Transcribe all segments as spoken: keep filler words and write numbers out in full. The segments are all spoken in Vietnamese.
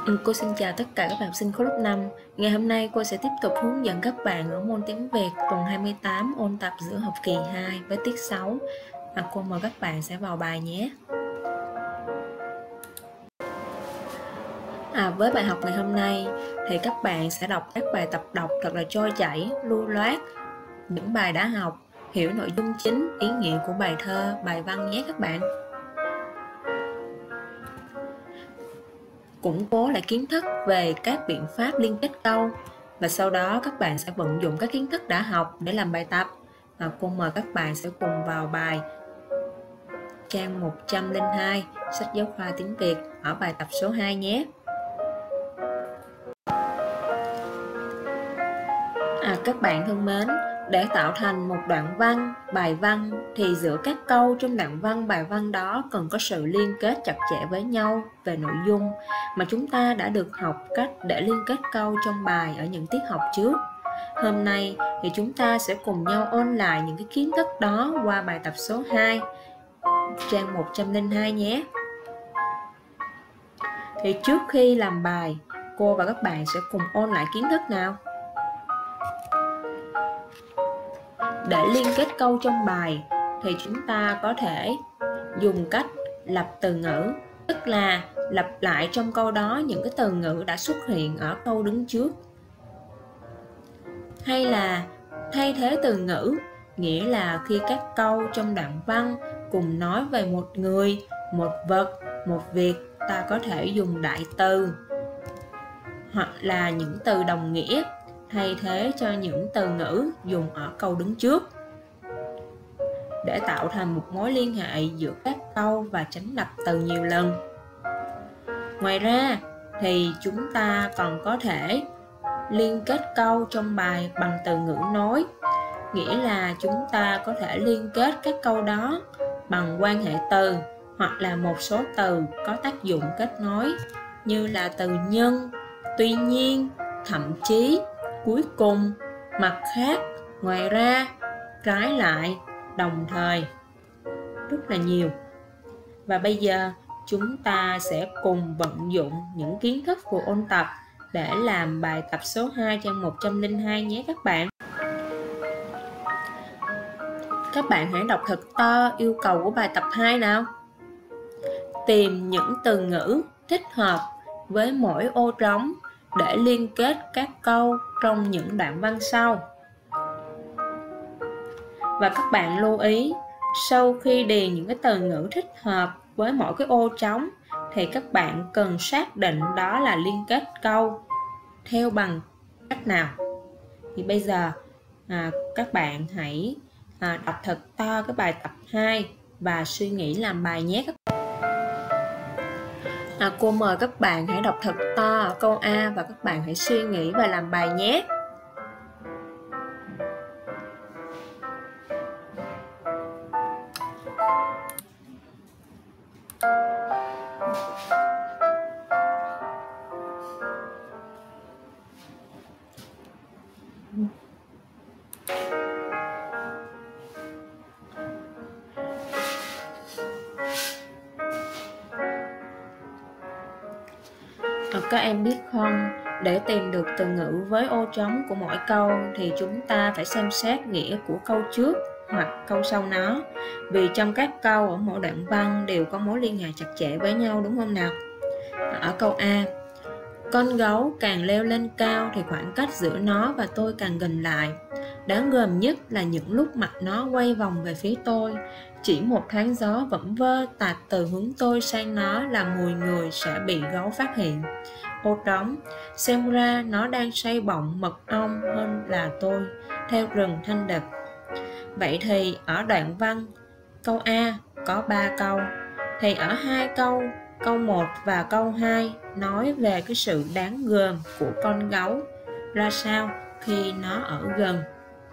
Ừ, Cô xin chào tất cả các bạn học sinh khối lớp năm. Ngày hôm nay cô sẽ tiếp tục hướng dẫn các bạn ở môn tiếng Việt tuần hai mươi tám ôn tập giữa học kỳ hai với tiết sáu. À, cô mời các bạn sẽ vào bài nhé. À, với bài học ngày hôm nay thì các bạn sẽ đọc các bài tập đọc thật là trôi chảy, lưu loát những bài đã học, hiểu nội dung chính, ý nghĩa của bài thơ, bài văn nhé các bạn. Củng cố lại kiến thức về các biện pháp liên kết câu và sau đó các bạn sẽ vận dụng các kiến thức đã học để làm bài tập. À, cô mời các bạn sẽ cùng vào bài trang một trăm lẻ hai sách giáo khoa tiếng Việt ở bài tập số hai nhé. À, các bạn thân mến, để tạo thành một đoạn văn, bài văn thì giữa các câu trong đoạn văn, bài văn đó cần có sự liên kết chặt chẽ với nhau về nội dung mà chúng ta đã được học cách để liên kết câu trong bài ở những tiết học trước. Hôm nay thì chúng ta sẽ cùng nhau ôn lại những cái kiến thức đó qua bài tập số hai, trang một trăm lẻ hai nhé. Thì trước khi làm bài, cô và các bạn sẽ cùng ôn lại kiến thức nào. Để liên kết câu trong bài thì chúng ta có thể dùng cách lặp từ ngữ, tức là lặp lại trong câu đó những cái từ ngữ đã xuất hiện ở câu đứng trước. Hay là thay thế từ ngữ, nghĩa là khi các câu trong đoạn văn cùng nói về một người, một vật, một việc, ta có thể dùng đại từ hoặc là những từ đồng nghĩa thay thế cho những từ ngữ dùng ở câu đứng trước để tạo thành một mối liên hệ giữa các câu và tránh lặp từ nhiều lần. Ngoài ra thì chúng ta còn có thể liên kết câu trong bài bằng từ ngữ nối, nghĩa là chúng ta có thể liên kết các câu đó bằng quan hệ từ hoặc là một số từ có tác dụng kết nối như là từ nhân, tuy nhiên, thậm chí, cuối cùng, mặt khác, ngoài ra, trái lại, đồng thời, rất là nhiều. Và bây giờ chúng ta sẽ cùng vận dụng những kiến thức của ôn tập để làm bài tập số hai trang một trăm lẻ hai nhé các bạn. Các bạn hãy đọc thật to yêu cầu của bài tập hai nào. Tìm những từ ngữ thích hợp với mỗi ô trống để liên kết các câu trong những đoạn văn sau. Và các bạn lưu ý, sau khi điền những cái từ ngữ thích hợp với mỗi cái ô trống thì các bạn cần xác định đó là liên kết câu theo bằng cách nào. Thì bây giờ à, các bạn hãy à, đọc thật to cái bài tập hai và suy nghĩ làm bài nhé các bạn. À, cô mời các bạn hãy đọc thật to ở câu A và các bạn hãy suy nghĩ và làm bài nhé. Các em biết không, để tìm được từ ngữ với ô trống của mỗi câu thì chúng ta phải xem xét nghĩa của câu trước hoặc câu sau nó. Vì trong các câu ở mỗi đoạn văn đều có mối liên hệ chặt chẽ với nhau, đúng không nào? Ở câu A, con gấu càng leo lên cao thì khoảng cách giữa nó và tôi càng gần lại. Đáng gờm nhất là những lúc mặt nó quay vòng về phía tôi. Chỉ một thoáng gió vẩn vơ tạt từ hướng tôi sang nó là mùi người sẽ bị gấu phát hiện. Ô trống, xem ra nó đang say bọng mật ong hơn là tôi, theo rừng thanh đực. Vậy thì ở đoạn văn câu A có ba câu, thì ở hai câu, câu một và câu hai nói về cái sự đáng gờm của con gấu ra sao khi nó ở gần.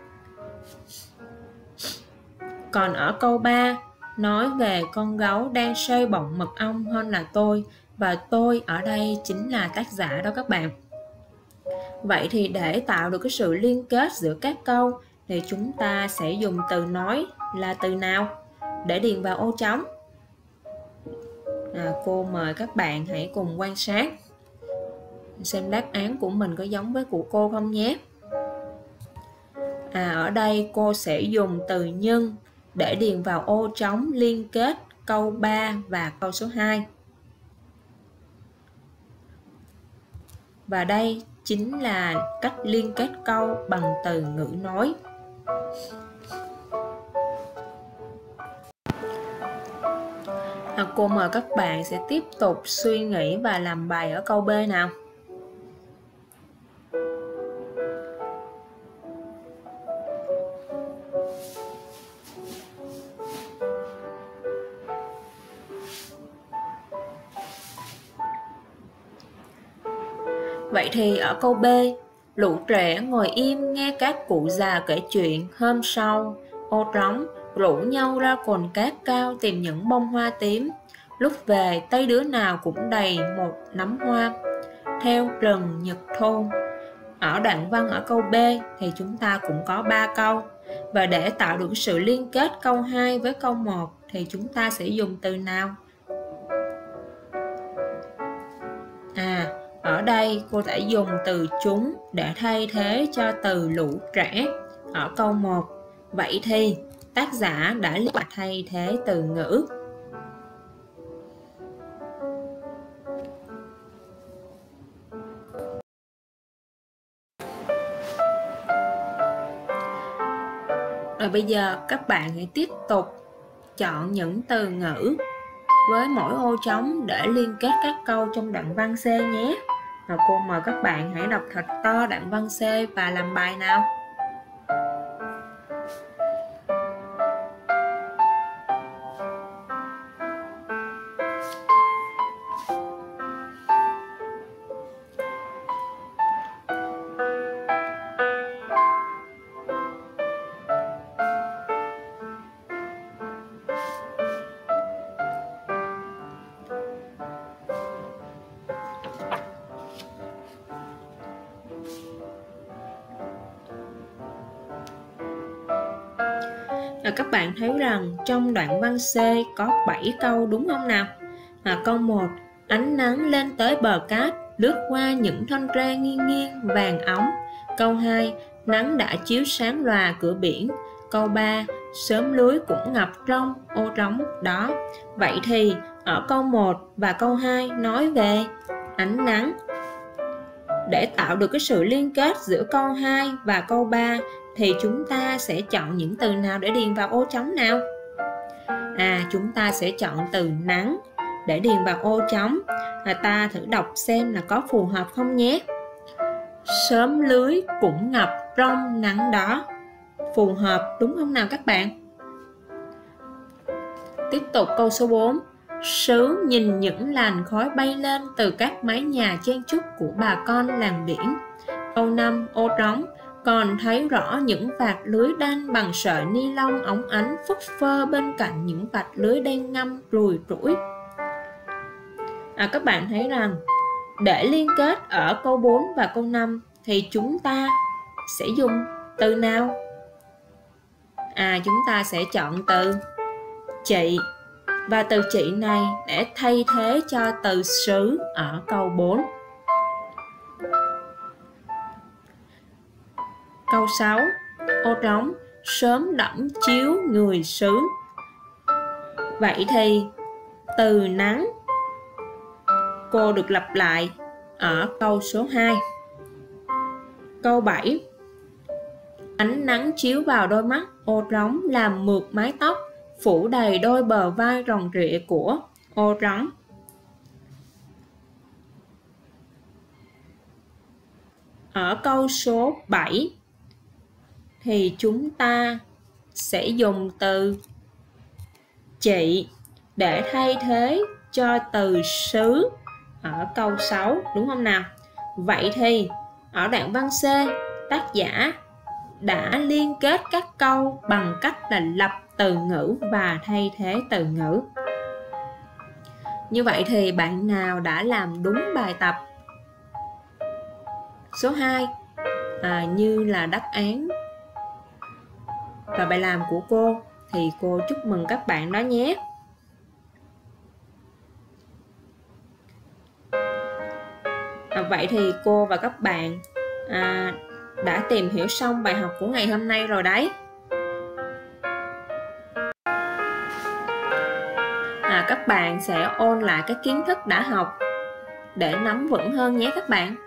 Còn ở câu ba nói về con gấu đang say bọng mật ong hơn là tôi, và tôi ở đây chính là tác giả đó các bạn. Vậy thì để tạo được cái sự liên kết giữa các câu thì chúng ta sẽ dùng từ nói là từ nào để điền vào ô trống. À, cô mời các bạn hãy cùng quan sát xem đáp án của mình có giống với của cô không nhé. À, ở đây cô sẽ dùng từ nhưng để điền vào ô trống liên kết câu ba và câu số hai. Và đây chính là cách liên kết câu bằng từ ngữ nối. À, cô mời các bạn sẽ tiếp tục suy nghĩ và làm bài ở câu B nào. Vậy thì ở câu B, lũ trẻ ngồi im nghe các cụ già kể chuyện. Hôm sau, ô trống rủ nhau ra cồn cát cao tìm những bông hoa tím. Lúc về, tay đứa nào cũng đầy một nắm hoa. Theo rừng nhật thu. Ở đoạn văn ở câu B thì chúng ta cũng có ba câu. Và để tạo được sự liên kết câu hai với câu một thì chúng ta sẽ dùng từ nào? À, ở đây cô đã dùng từ chúng để thay thế cho từ lũ trẻ ở câu một. Vậy thì tác giả đã liên thay thế từ ngữ. Rồi bây giờ các bạn hãy tiếp tục chọn những từ ngữ với mỗi ô trống để liên kết các câu trong đoạn văn C nhé. Và cô mời các bạn hãy đọc thật to đoạn văn C và làm bài nào. À, các bạn thấy rằng trong đoạn văn C có bảy câu đúng không nào? À, câu một, ánh nắng lên tới bờ cát, lướt qua những thân tre nghiêng nghiêng vàng óng. Câu hai, nắng đã chiếu sáng lòa cửa biển. Câu ba, sớm lưới cũng ngập trong ô trống đó. Vậy thì ở câu một và câu hai nói về ánh nắng. Để tạo được cái sự liên kết giữa câu hai và câu ba thì chúng ta sẽ chọn những từ nào để điền vào ô trống nào? À, chúng ta sẽ chọn từ nắng để điền vào ô trống. À, ta thử đọc xem là có phù hợp không nhé. Sớm lưới cũng ngập trong nắng đó. Phù hợp đúng không nào các bạn? Tiếp tục câu số bốn. Sứ nhìn những làn khói bay lên từ các mái nhà chen chúc của bà con làng biển. Câu năm, ô trống còn thấy rõ những vạt lưới đan bằng sợi ni lông óng ánh phất phơ bên cạnh những vạt lưới đen ngâm rùi rủi. À, các bạn thấy rằng để liên kết ở câu bốn và câu năm thì chúng ta sẽ dùng từ nào? À, chúng ta sẽ chọn từ chị. Và từ chị này để thay thế cho từ sứ ở câu bốn. Câu sáu, ô trống sớm đẫm chiếu người sứ. Vậy thì từ nắng cô được lặp lại ở câu số hai. Câu bảy, ánh nắng chiếu vào đôi mắt ô trống làm mượt mái tóc, phủ đầy đôi bờ vai ròng rịa của ô trống. Ở câu số bảy thì chúng ta sẽ dùng từ chị để thay thế cho từ sứ ở câu sáu, đúng không nào? Vậy thì ở đoạn văn C, tác giả đã liên kết các câu bằng cách là lập từ ngữ và thay thế từ ngữ. Như vậy thì bạn nào đã làm đúng bài tập số hai à, như là đáp án và bài làm của cô thì cô chúc mừng các bạn đó nhé. À, vậy thì cô và các bạn à, đã tìm hiểu xong bài học của ngày hôm nay rồi đấy. À, các bạn sẽ ôn lại các kiến thức đã học để nắm vững hơn nhé các bạn.